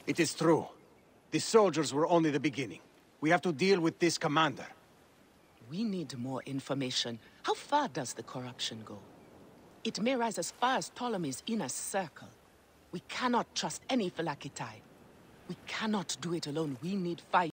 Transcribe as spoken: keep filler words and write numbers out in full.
It is true. The soldiers were only the beginning. We have to deal with this commander. We need more information. How far does the corruption go? It may rise as far as Ptolemy's inner circle. We cannot trust any Phylakitai. We cannot do it alone. We need five.